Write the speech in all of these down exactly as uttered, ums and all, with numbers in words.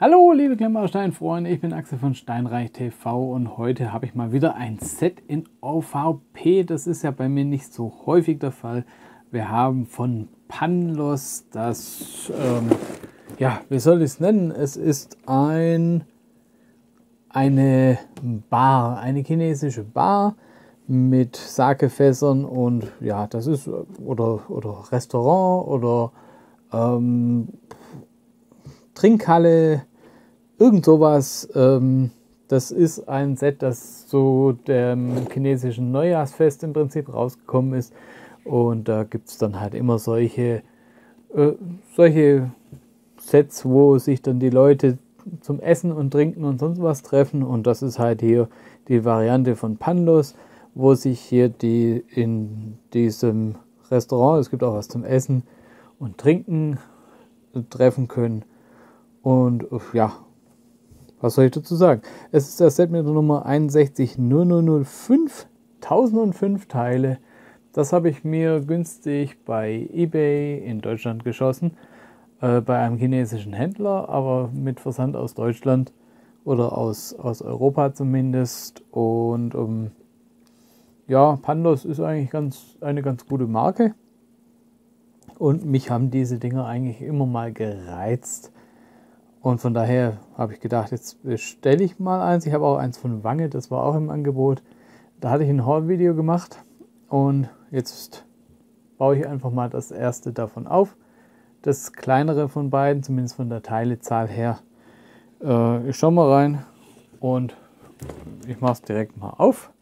Hallo liebe Klemmbaustein-Freunde, ich bin Axel von Steinreich T V und heute habe ich mal wieder ein Set in O V P. Das ist ja bei mir nicht so häufig der Fall. Wir haben von Panlos das, ähm, ja, wie soll ich es nennen? Es ist ein, eine Bar, eine chinesische Bar mit Sakefässern und ja, das ist, oder, oder Restaurant oder ähm, Trinkhalle, irgend sowas. Ähm, das ist ein Set, das zu dem chinesischen Neujahrsfest im Prinzip rausgekommen ist. Und da gibt es dann halt immer solche, äh, solche Sets, wo sich dann die Leute zum Essen und Trinken und sonst was treffen. Und das ist halt hier die Variante von Panlos, wo sich hier die in diesem Restaurant, es gibt auch was zum Essen und Trinken, treffen können. Und ja, was soll ich dazu sagen? Es ist das Set mit der Nummer eins sechs null null null fünf, tausendfünf Teile. Das habe ich mir günstig bei eBay in Deutschland geschossen, äh, bei einem chinesischen Händler, aber mit Versand aus Deutschland oder aus, aus Europa zumindest. Und um, ja, Panlos ist eigentlich ganz, eine ganz gute Marke. Und mich haben diese Dinger eigentlich immer mal gereizt. Und von daher habe ich gedacht, jetzt bestelle ich mal eins. Ich habe auch eins von Wange, das war auch im Angebot. Da hatte ich ein Haul-Video gemacht und jetzt baue ich einfach mal das erste davon auf. Das kleinere von beiden, zumindest von der Teilezahl her. Äh, ich schaue mal rein und ich mache es direkt mal auf.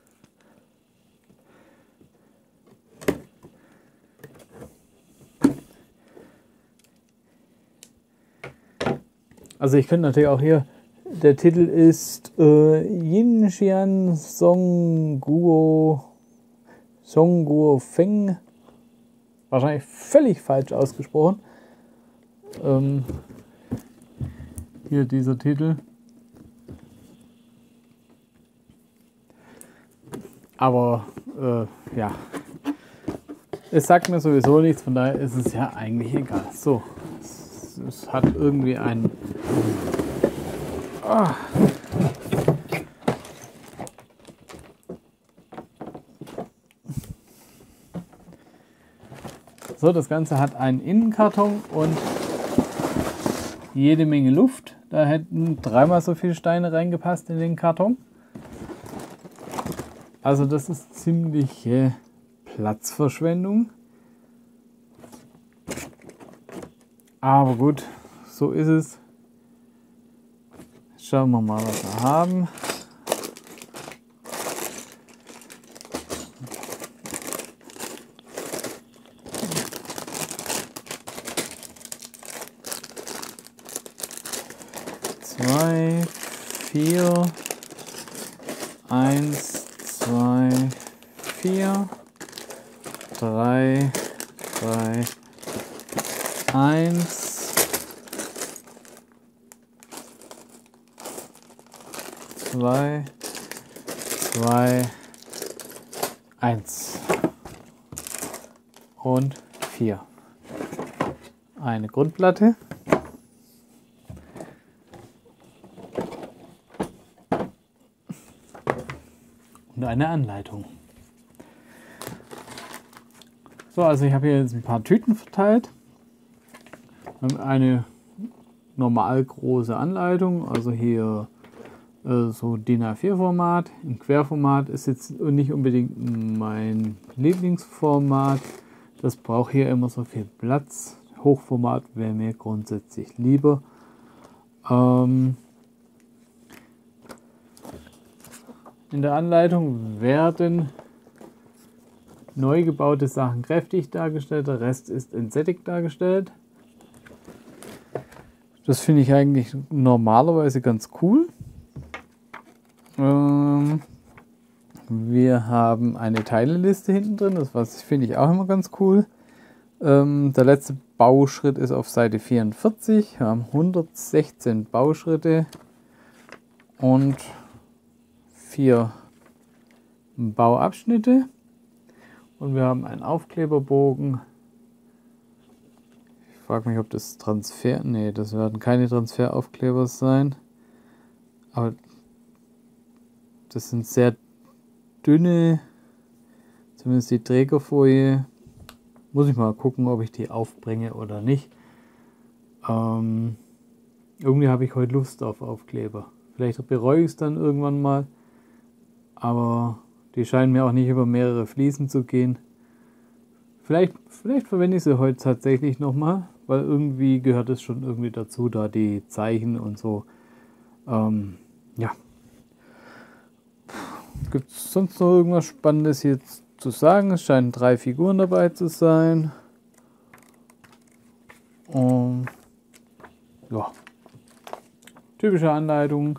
Also ich könnte natürlich auch hier, der Titel ist äh, Yinxian Songguo Songguo Feng. Wahrscheinlich völlig falsch ausgesprochen. Ähm, hier dieser Titel. Aber äh, ja, es sagt mir sowieso nichts, von daher ist es ja eigentlich egal. So, es, es hat irgendwie einen... Ah. So, das Ganze hat einen Innenkarton und jede Menge Luft. Da hätten dreimal so viele Steine reingepasst in den Karton. Also das ist ziemliche Platzverschwendung. Aber gut, so ist es. Schauen wir mal, was wir haben. Zwei, vier, eins, zwei, vier, drei, drei, eins, zwei, zwei, eins und vier. Eine Grundplatte. Und eine Anleitung. So, also ich habe hier jetzt ein paar Tüten verteilt. Eine normal große Anleitung, also hier äh, so DIN A vier Format. Im Querformat ist jetzt nicht unbedingt mein Lieblingsformat. Das braucht hier immer so viel Platz. Hochformat wäre mir grundsätzlich lieber. Ähm, In der Anleitung werden neu gebaute Sachen kräftig dargestellt, der Rest ist entsättigt dargestellt. Das finde ich eigentlich normalerweise ganz cool. Ähm, wir haben eine Teileliste hinten drin, das finde ich auch immer ganz cool. Ähm, der letzte Bauschritt ist auf Seite vierundvierzig. Wir haben hundertsechzehn Bauschritte und vier Bauabschnitte und wir haben einen Aufkleberbogen. Ich frage mich, ob das Transfer... Nee, das werden keine Transferaufkleber sein. Aber das sind sehr dünne, zumindest die Trägerfolie. Muss ich mal gucken, ob ich die aufbringe oder nicht. Ähm, irgendwie habe ich heute Lust auf Aufkleber. Vielleicht bereue ich es dann irgendwann mal. Aber die scheinen mir auch nicht über mehrere Fliesen zu gehen. Vielleicht, vielleicht verwende ich sie heute tatsächlich nochmal, weil irgendwie gehört es schon irgendwie dazu, da die Zeichen und so. Ähm, ja. Gibt es sonst noch irgendwas Spannendes hier zu sagen? Es scheinen drei Figuren dabei zu sein. Und ja. Typische Anleitung.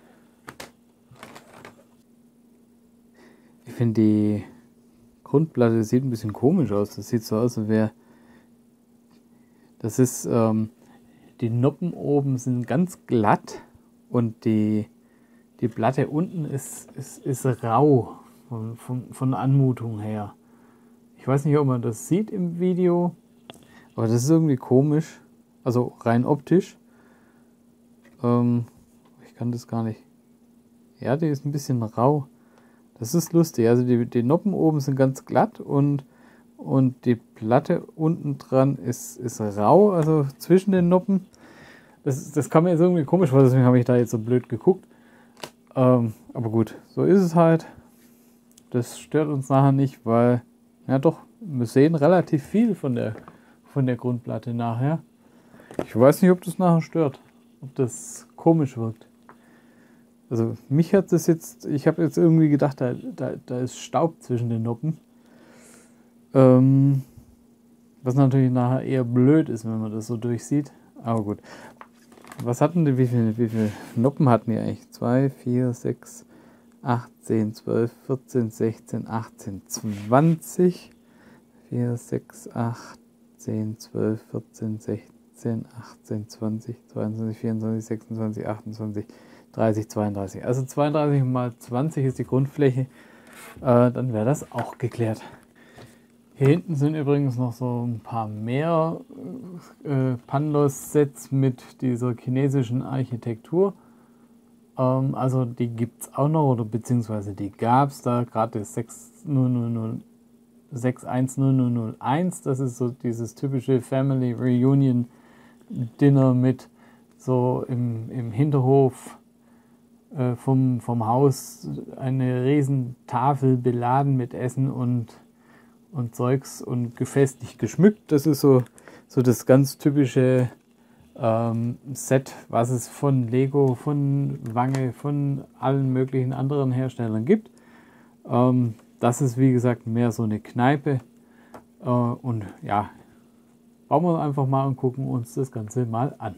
Ich finde die Grundplatte sieht ein bisschen komisch aus. Das sieht so aus, als wäre. Das ist, ähm, die Noppen oben sind ganz glatt und die, die Platte unten ist, ist, ist rau von, von, von Anmutung her. Ich weiß nicht, ob man das sieht im Video, aber das ist irgendwie komisch. Also rein optisch. Ähm, ich kann das gar nicht. Ja, die ist ein bisschen rau. Das ist lustig. Also die, die Noppen oben sind ganz glatt und, und die Platte unten dran ist, ist rau, also zwischen den Noppen. Das, das kam mir jetzt irgendwie komisch vor, deswegen habe ich da jetzt so blöd geguckt. Ähm, aber gut, so ist es halt. Das stört uns nachher nicht, weil, ja doch, wir sehen relativ viel von der, von der Grundplatte nachher. Ich weiß nicht, ob das nachher stört, ob das komisch wirkt. Also mich hat das jetzt, ich habe jetzt irgendwie gedacht, da, da, da ist Staub zwischen den Noppen. Ähm, was natürlich nachher eher blöd ist, wenn man das so durchsieht. Aber gut. Was hatten die, wie viele, wie viele Noppen hatten die eigentlich? zwei, vier, sechs, acht, zehn, zwölf, vierzehn, sechzehn, achtzehn, zwanzig. vier, sechs, acht, zehn, zwölf, vierzehn, sechzehn, achtzehn, zwanzig, zweiundzwanzig, vierundzwanzig, sechsundzwanzig, achtundzwanzig. dreißig, zweiunddreißig. Also zweiunddreißig mal zwanzig ist die Grundfläche. Äh, dann wäre das auch geklärt. Hier hinten sind übrigens noch so ein paar mehr äh, Pandos-Sets mit dieser chinesischen Architektur. Ähm, also die gibt es auch noch, oder beziehungsweise die gab es da. Gerade das sechs eins null null null eins, das ist so dieses typische Family Reunion Dinner mit so im, im Hinterhof Vom, vom Haus eine riesen Tafel beladen mit Essen und, und Zeugs und gefestlich geschmückt. Das ist so, so das ganz typische ähm, Set, was es von Lego, von Wange, von allen möglichen anderen Herstellern gibt. Ähm, das ist wie gesagt mehr so eine Kneipe. Äh, und ja, bauen wir einfach mal und gucken uns das Ganze mal an.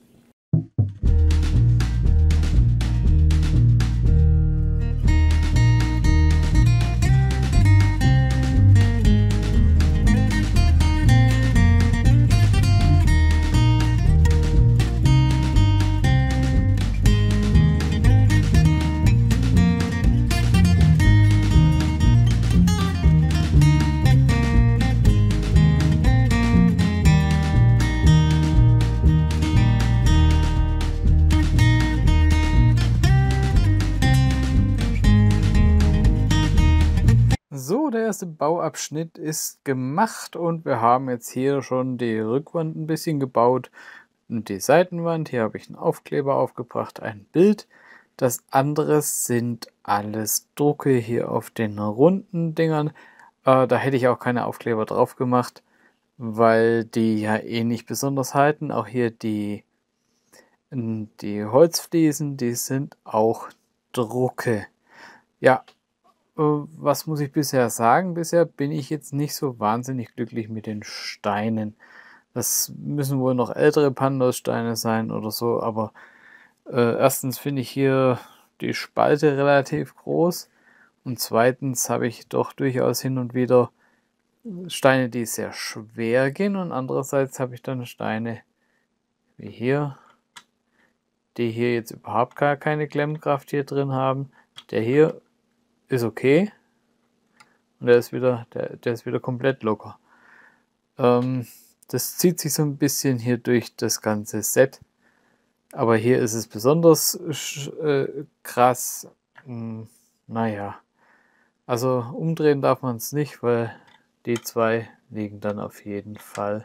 So, der erste Bauabschnitt ist gemacht und wir haben jetzt hier schon die Rückwand ein bisschen gebaut und die Seitenwand. Hier habe ich einen Aufkleber aufgebracht, ein Bild. Das andere sind alles Drucke hier auf den runden Dingern. Äh, da hätte ich auch keine Aufkleber drauf gemacht, weil die ja eh nicht besonders halten. Auch hier die, die Holzfliesen, die sind auch Drucke. Ja. Was muss ich bisher sagen? Bisher bin ich jetzt nicht so wahnsinnig glücklich mit den Steinen. Das müssen wohl noch ältere Pandos-Steine sein oder so, aber äh, erstens finde ich hier die Spalte relativ groß und zweitens habe ich doch durchaus hin und wieder Steine, die sehr schwer gehen und andererseits habe ich dann Steine wie hier, die hier jetzt überhaupt gar keine Klemmkraft hier drin haben. Der hier ist okay. Und der ist wieder, der, der ist wieder komplett locker. Ähm, das zieht sich so ein bisschen hier durch das ganze Set. Aber hier ist es besonders äh, krass. Hm, naja, also umdrehen darf man es nicht, weil die zwei liegen dann auf jeden Fall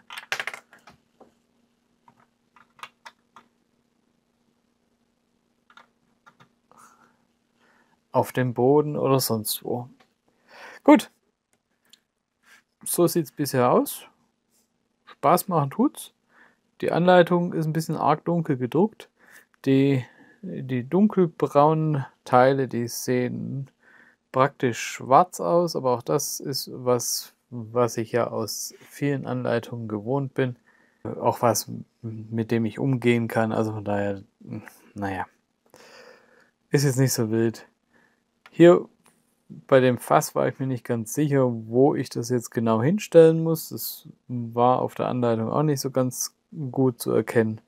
auf dem Boden oder sonst wo. Gut, so sieht es bisher aus. Spaß machen tut's. Die Anleitung ist ein bisschen arg dunkel gedruckt. Die, die dunkelbraunen Teile, die sehen praktisch schwarz aus, aber auch das ist was, was ich ja aus vielen Anleitungen gewohnt bin. Auch was, mit dem ich umgehen kann. Also von daher, naja, ist jetzt nicht so wild. Hier bei dem Fass war ich mir nicht ganz sicher, wo ich das jetzt genau hinstellen muss. Das war auf der Anleitung auch nicht so ganz gut zu erkennen.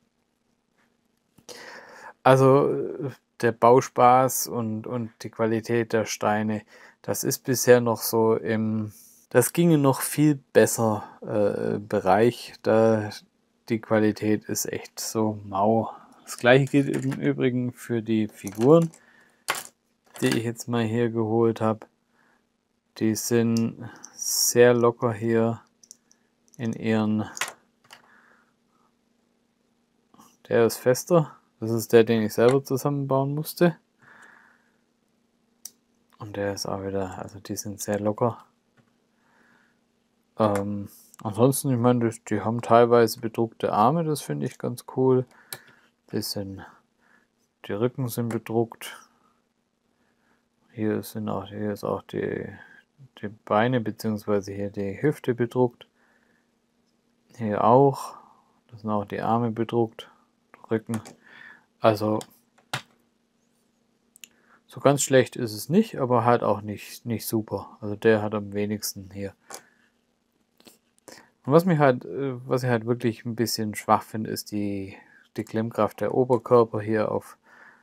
Also der Bauspaß und, und die Qualität der Steine, das ist bisher noch so im, das ginge noch viel besser äh, Bereich. Da die Qualität ist echt so mau. Das gleiche gilt im Übrigen für die Figuren, die ich jetzt mal hier geholt habe. Die sind sehr locker hier in ihren... Der ist fester. Das ist der, den ich selber zusammenbauen musste. Und der ist auch wieder, also die sind sehr locker. Ähm, ansonsten, ich meine, die, die haben teilweise bedruckte Arme, das finde ich ganz cool. Bisschen, die Rücken sind bedruckt. Hier sind auch, hier ist auch die, die Beine bzw. hier die Hüfte bedruckt. Hier auch. Das sind auch die Arme bedruckt. Rücken. Also so ganz schlecht ist es nicht, aber halt auch nicht, nicht super. Also der hat am wenigsten hier. Und was mich halt, was ich halt wirklich ein bisschen schwach finde, ist die, die Klemmkraft der Oberkörper hier auf,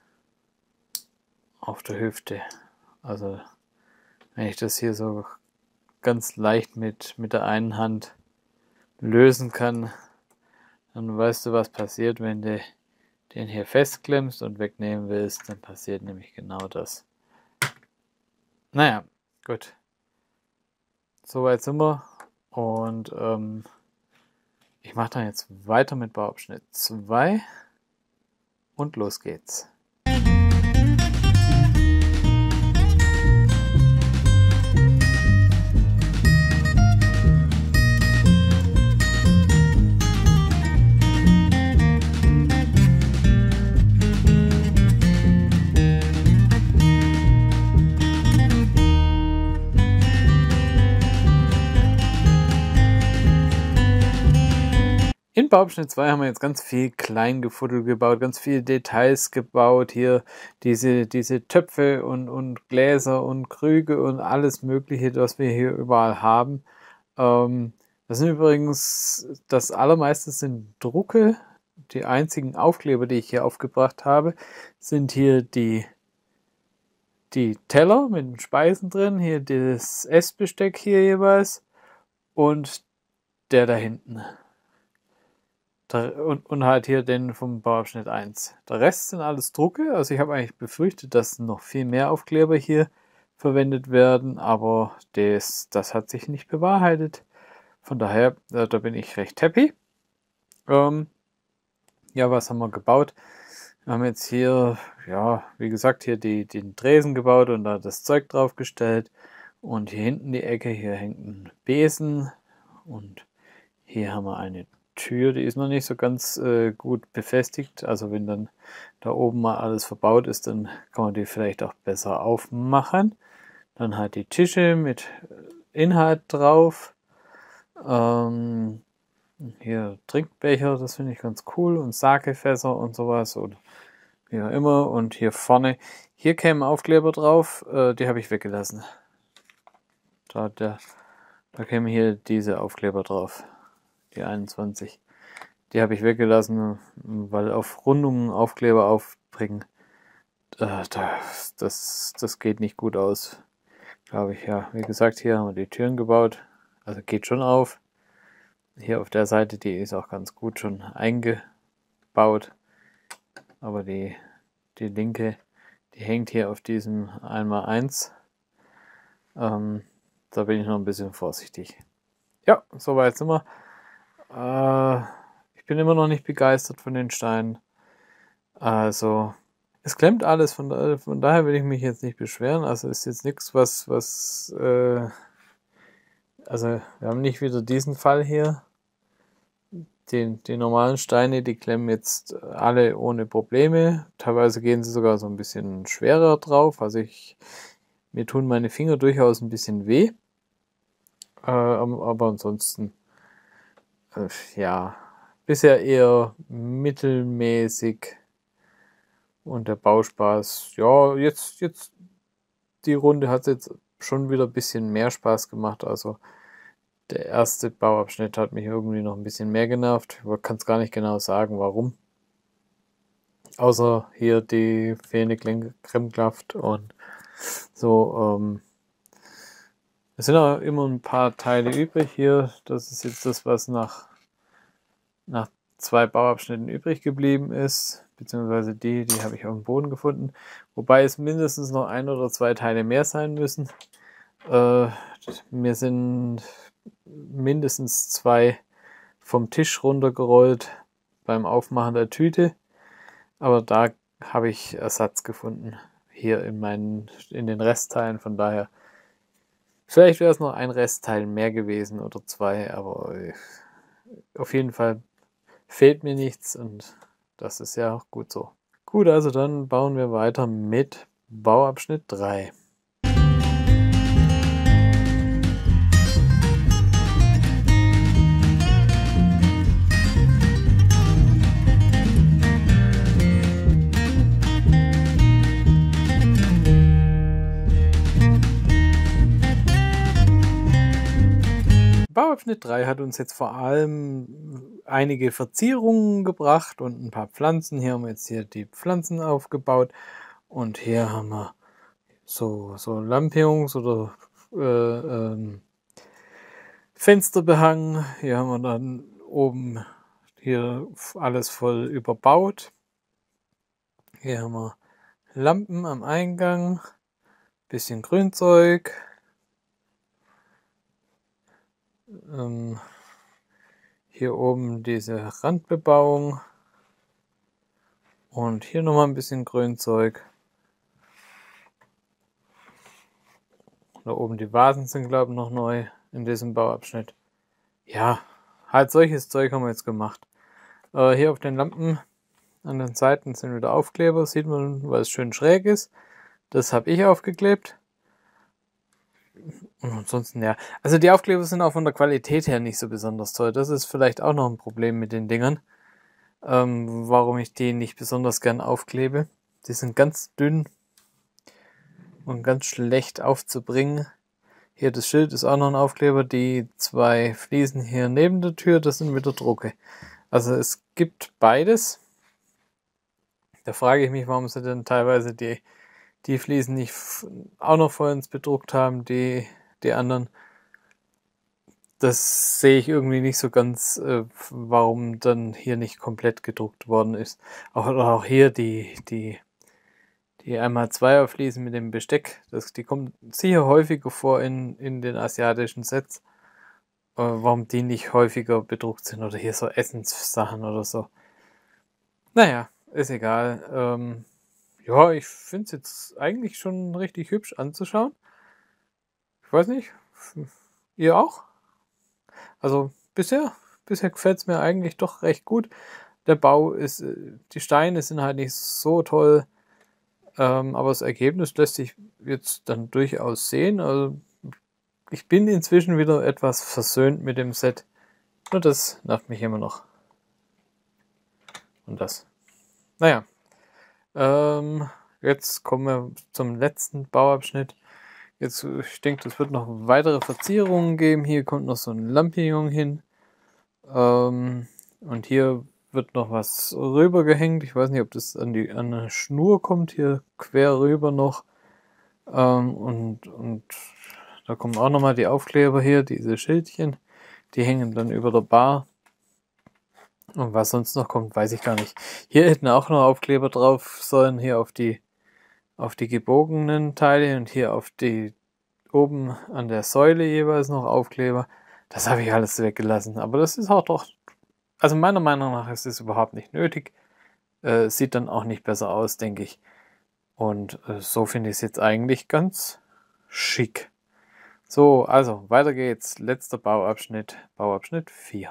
auf der Hüfte. Also wenn ich das hier so ganz leicht mit, mit der einen Hand lösen kann, dann weißt du, was passiert, wenn du den hier festklemmst und wegnehmen willst, dann passiert nämlich genau das. Naja, gut. Soweit sind wir. Und ähm, ich mache dann jetzt weiter mit Bauabschnitt zwei und los geht's. In Bauabschnitt zwei haben wir jetzt ganz viel Kleingefuddel gebaut, ganz viele Details gebaut. Hier diese, diese Töpfe und, und Gläser und Krüge und alles Mögliche, was wir hier überall haben. Ähm, das sind übrigens, das allermeiste sind Drucke. Die einzigen Aufkleber, die ich hier aufgebracht habe, sind hier die, die Teller mit den Speisen drin. Hier das Essbesteck hier jeweils und der da hinten. Und, und halt hier den vom Bauabschnitt eins. Der Rest sind alles Drucke, also ich habe eigentlich befürchtet, dass noch viel mehr Aufkleber hier verwendet werden, aber das, das hat sich nicht bewahrheitet. Von daher, äh, da bin ich recht happy. Ähm, ja, was haben wir gebaut? Wir haben jetzt hier, ja, wie gesagt, hier die, den Tresen gebaut und da das Zeug draufgestellt. Und hier hinten die Ecke, hier hängt ein Besen und hier haben wir eine Tür, die ist noch nicht so ganz äh, gut befestigt. Also wenn dann da oben mal alles verbaut ist, dann kann man die vielleicht auch besser aufmachen. Dann halt die Tische mit Inhalt drauf. Ähm, hier Trinkbecher, das finde ich ganz cool. Und Sakefässer und sowas. Oder wie auch immer. Und hier vorne, hier kämen Aufkleber drauf. Äh, die habe ich weggelassen. Da, der, da kämen hier diese Aufkleber drauf. Die einundzwanzig. Die habe ich weggelassen, weil auf Rundungen Aufkleber aufbringen, äh, das, das, das geht nicht gut aus, glaube ich. Ja, wie gesagt, hier haben wir die Türen gebaut. Also geht schon auf. Hier auf der Seite, die ist auch ganz gut schon eingebaut. Aber die, die linke, die hängt hier auf diesem eins mal eins. Ähm, da bin ich noch ein bisschen vorsichtig. Ja, soweit sind wir. Äh, ich bin immer noch nicht begeistert von den Steinen. Also, es klemmt alles, von, da, von daher will ich mich jetzt nicht beschweren. Also ist jetzt nichts, was, was, äh, also wir haben nicht wieder diesen Fall hier. Die, die normalen Steine, die klemmen jetzt alle ohne Probleme. Teilweise gehen sie sogar so ein bisschen schwerer drauf. Also ich, mir tun meine Finger durchaus ein bisschen weh. Äh, aber ansonsten, äh, ja, bisher eher mittelmäßig. Und der Bauspaß, ja, jetzt, jetzt, die Runde hat jetzt schon wieder ein bisschen mehr Spaß gemacht. Also der erste Bauabschnitt hat mich irgendwie noch ein bisschen mehr genervt. Ich kann es gar nicht genau sagen, warum. Außer hier die fehlende Klemmkraft und so. Ähm, es sind auch immer ein paar Teile übrig hier. Das ist jetzt das, was nach, nach zwei Bauabschnitten übrig geblieben ist. Beziehungsweise die, die habe ich auf dem Boden gefunden. Wobei es mindestens noch ein oder zwei Teile mehr sein müssen. Äh, mir sind mindestens zwei vom Tisch runtergerollt beim Aufmachen der Tüte. Aber da habe ich Ersatz gefunden. Hier in meinen, in den Restteilen. Von daher, vielleicht wäre es noch ein Restteil mehr gewesen oder zwei. Aber auf jeden Fall fehlt mir nichts und das ist ja auch gut so. Gut, also dann bauen wir weiter mit Bauabschnitt drei. Bauabschnitt drei hat uns jetzt vor allem einige Verzierungen gebracht und ein paar Pflanzen. Hier haben wir jetzt hier die Pflanzen aufgebaut und hier haben wir so, so Lampions oder äh, ähm, Fensterbehang. Hier haben wir dann oben hier alles voll überbaut. Hier haben wir Lampen am Eingang, bisschen Grünzeug. Ähm, hier oben diese Randbebauung und hier nochmal ein bisschen Grünzeug. Da oben die Vasen sind, glaube ich, noch neu in diesem Bauabschnitt. Ja, halt solches Zeug haben wir jetzt gemacht. Äh, hier auf den Lampen an den Seiten sind wieder Aufkleber, sieht man, weil es schön schräg ist. Das habe ich aufgeklebt. Und ansonsten, ja. Also die Aufkleber sind auch von der Qualität her nicht so besonders toll. Das ist vielleicht auch noch ein Problem mit den Dingern. Ähm, warum ich die nicht besonders gern aufklebe. Die sind ganz dünn und ganz schlecht aufzubringen. Hier das Schild ist auch noch ein Aufkleber. Die zwei Fliesen hier neben der Tür, das sind wieder Drucke. Also es gibt beides. Da frage ich mich, warum sie denn teilweise die, die Fliesen nicht auch noch vor uns bedruckt haben, die, die anderen. Das sehe ich irgendwie nicht so ganz, äh, warum dann hier nicht komplett gedruckt worden ist. Auch, auch hier die, die, die eins mal zwei Fliesen mit dem Besteck, das, die kommen sicher häufiger vor in, in den asiatischen Sets. Äh, warum die nicht häufiger bedruckt sind oder hier so Essenssachen oder so. Naja, ist egal. Ähm, ja, ich finde es jetzt eigentlich schon richtig hübsch anzuschauen. Ich weiß nicht, ihr auch? Also bisher, bisher gefällt es mir eigentlich doch recht gut. Der Bau ist, die Steine sind halt nicht so toll, ähm, aber das Ergebnis lässt sich jetzt dann durchaus sehen. Also ich bin inzwischen wieder etwas versöhnt mit dem Set. Nur das nervt mich immer noch. Und das. Naja. Ähm, jetzt kommen wir zum letzten Bauabschnitt. Jetzt, ich denke, es wird noch weitere Verzierungen geben. Hier kommt noch so ein Lampion hin. Ähm, und hier wird noch was rüber gehängt. Ich weiß nicht, ob das an die an eine Schnur kommt, hier quer rüber noch. Ähm, und, und da kommen auch nochmal die Aufkleber hier, diese Schildchen. Die hängen dann über der Bar. Und was sonst noch kommt, weiß ich gar nicht. Hier hätten auch noch Aufkleber drauf sollen, hier auf die, auf die gebogenen Teile und hier auf die oben an der Säule jeweils noch Aufkleber. Das habe ich alles weggelassen. Aber das ist auch doch, also meiner Meinung nach ist es überhaupt nicht nötig. Äh, sieht dann auch nicht besser aus, denke ich. Und äh, so finde ich es jetzt eigentlich ganz schick. So, also weiter geht's. Letzter Bauabschnitt, Bauabschnitt vier.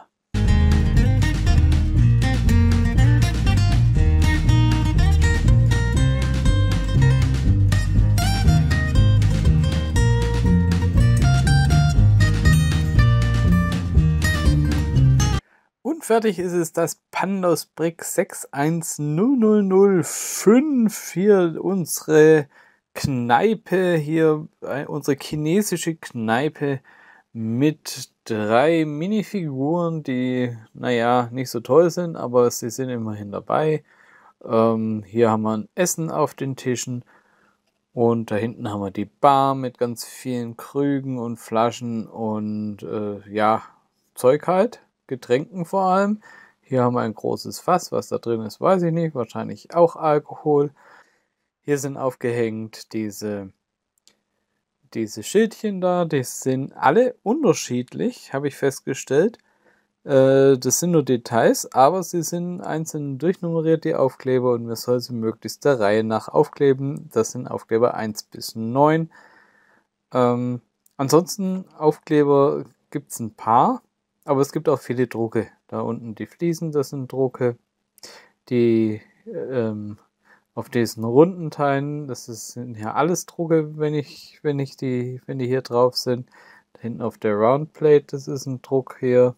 Und fertig ist es das Pandos Brick sechs eins null null null fünf. Hier unsere Kneipe, hier unsere chinesische Kneipe mit drei Minifiguren, die, naja, nicht so toll sind, aber sie sind immerhin dabei. Ähm, hier haben wir ein Essen auf den Tischen und da hinten haben wir die Bar mit ganz vielen Krügen und Flaschen und äh, ja, Zeug halt. Getränken vor allem. Hier haben wir ein großes Fass, was da drin ist, weiß ich nicht, wahrscheinlich auch Alkohol. Hier sind aufgehängt diese, diese Schildchen da, die sind alle unterschiedlich, habe ich festgestellt. Äh, das sind nur Details, aber sie sind einzeln durchnummeriert, die Aufkleber, und wir sollen sie möglichst der Reihe nach aufkleben. Das sind Aufkleber eins bis neun. Ähm, ansonsten Aufkleber gibt es ein paar. Aber es gibt auch viele Drucke. Da unten die Fliesen, das sind Drucke. Die ähm, auf diesen runden Teilen, das ist, sind ja alles Drucke, wenn ich, wenn ich die, wenn die hier drauf sind. Da hinten auf der Round Plate, das ist ein Druck hier.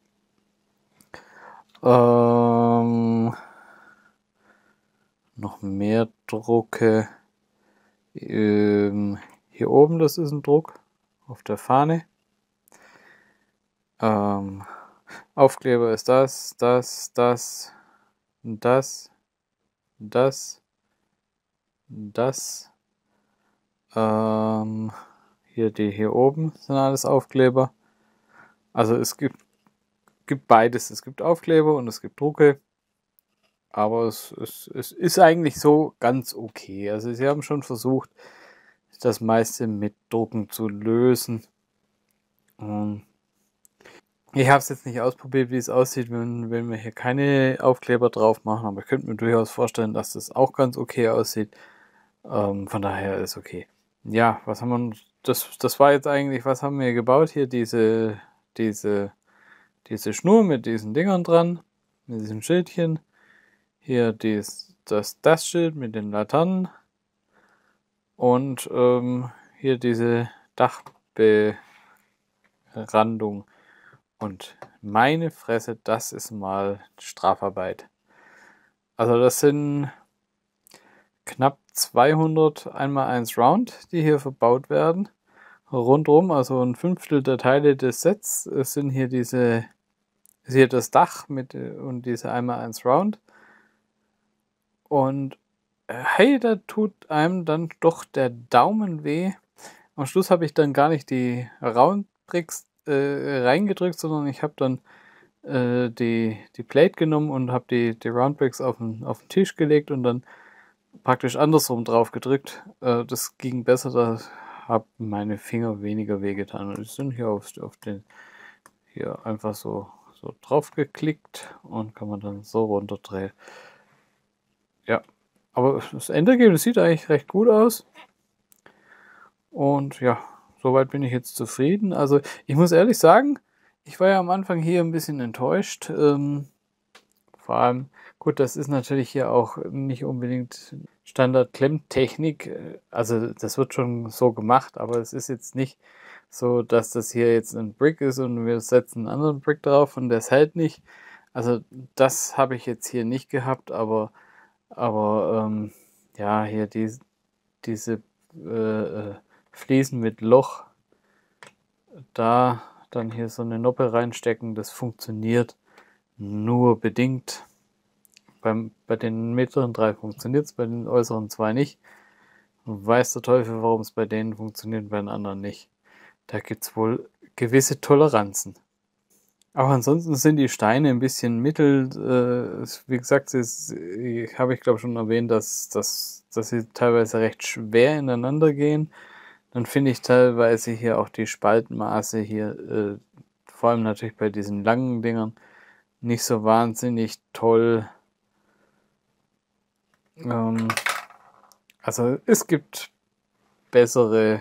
Ähm, noch mehr Drucke. Ähm, hier oben, das ist ein Druck auf der Fahne. Ähm, Aufkleber ist das, das, das, das, das, das. Ähm, hier die hier oben sind alles Aufkleber. Also es gibt, gibt beides. Es gibt Aufkleber und es gibt Drucke. Aber es, es, es ist eigentlich so ganz okay. Also sie haben schon versucht, das meiste mit Drucken zu lösen. Ähm, Ich habe es jetzt nicht ausprobiert, wie es aussieht, wenn, wenn wir hier keine Aufkleber drauf machen, aber ich könnte mir durchaus vorstellen, dass das auch ganz okay aussieht. Ähm, von daher ist okay. Ja, was haben wir, das, das war jetzt eigentlich, was haben wir gebaut hier? Diese, diese, diese Schnur mit diesen Dingern dran, mit diesem Schildchen. Hier dies, das, das Schild mit den Laternen. Und ähm, hier diese Dachberandung. Und meine Fresse, das ist mal Strafarbeit. Also das sind knapp zweihundert eins mal eins Round, die hier verbaut werden. Rundrum, also ein Fünftel der Teile des Sets, sind hier diese, ist hier das Dach mit und diese eins mal eins Round. Und hey, da tut einem dann doch der Daumen weh. Am Schluss habe ich dann gar nicht die Round Bricks äh, reingedrückt, sondern ich habe dann äh, die, die Plate genommen und habe die, die Round Bricks auf den, auf den Tisch gelegt und dann praktisch andersrum drauf gedrückt. Äh, das ging besser, da haben meine Finger weniger wehgetan. Und die sind hier auf, auf den, hier einfach so, so drauf geklickt und kann man dann so runterdrehen. Ja, aber das Endergebnis sieht eigentlich recht gut aus. Und ja, soweit bin ich jetzt zufrieden. Also ich muss ehrlich sagen, ich war ja am Anfang hier ein bisschen enttäuscht. Ähm, vor allem, gut, das ist natürlich hier auch nicht unbedingt Standard-Klemmtechnik. Also das wird schon so gemacht, aber es ist jetzt nicht so, dass das hier jetzt ein Brick ist und wir setzen einen anderen Brick drauf und das hält nicht. Also das habe ich jetzt hier nicht gehabt, aber, aber ähm, ja, hier die, diese äh, Fliesen mit Loch, da dann hier so eine Noppe reinstecken, das funktioniert nur bedingt. Beim, bei den mittleren drei funktioniert es, bei den äußeren zwei nicht. Und weiß der Teufel, warum es bei denen funktioniert, bei den anderen nicht. Da gibt es wohl gewisse Toleranzen. Auch ansonsten sind die Steine ein bisschen mittel. Äh, wie gesagt, das habe ich glaube schon erwähnt, dass, dass, dass sie teilweise recht schwer ineinander gehen. Dann finde ich teilweise hier auch die Spaltmaße hier, äh, vor allem natürlich bei diesen langen Dingern, nicht so wahnsinnig toll. Ähm, also es gibt bessere,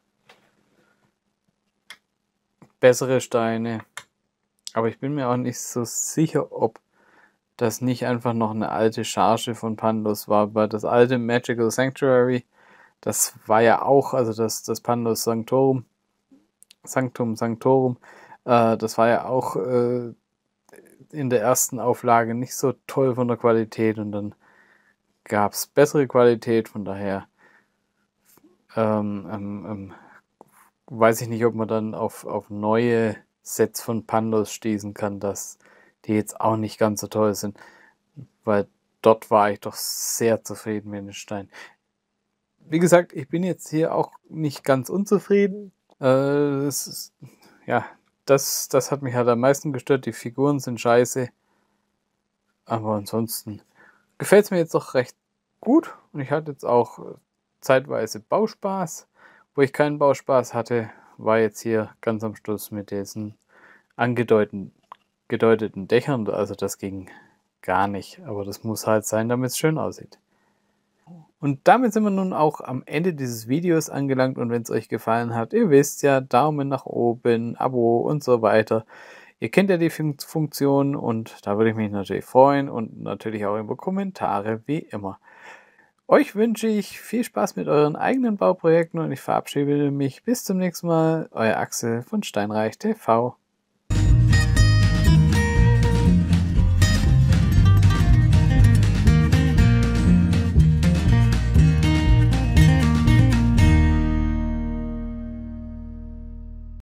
bessere Steine. Aber ich bin mir auch nicht so sicher, ob das nicht einfach noch eine alte Charge von Pandos war, weil das alte Magical Sanctuary, das war ja auch, also das, das Pandos Sanctorum, Sanctum Sanctorum, äh, das war ja auch äh, in der ersten Auflage nicht so toll von der Qualität und dann gab es bessere Qualität, von daher ähm, ähm, ähm, weiß ich nicht, ob man dann auf, auf neue Sets von Pandos stießen kann, dass die jetzt auch nicht ganz so toll sind, weil dort war ich doch sehr zufrieden mit den Steinen. Wie gesagt, ich bin jetzt hier auch nicht ganz unzufrieden. Äh, das ist, ja, das, das hat mich halt am meisten gestört. Die Figuren sind scheiße. Aber ansonsten gefällt es mir jetzt doch recht gut. Und ich hatte jetzt auch zeitweise Bauspaß. Wo ich keinen Bauspaß hatte, war jetzt hier ganz am Schluss mit diesen angedeuteten gedeuteten Dächern. Also das ging gar nicht. Aber das muss halt sein, damit es schön aussieht. Und damit sind wir nun auch am Ende dieses Videos angelangt und wenn es euch gefallen hat, ihr wisst ja, Daumen nach oben, Abo und so weiter. Ihr kennt ja die Funktion und da würde ich mich natürlich freuen und natürlich auch über Kommentare, wie immer. Euch wünsche ich viel Spaß mit euren eigenen Bauprojekten und ich verabschiede mich bis zum nächsten Mal. Euer Axel von Steinreich T V.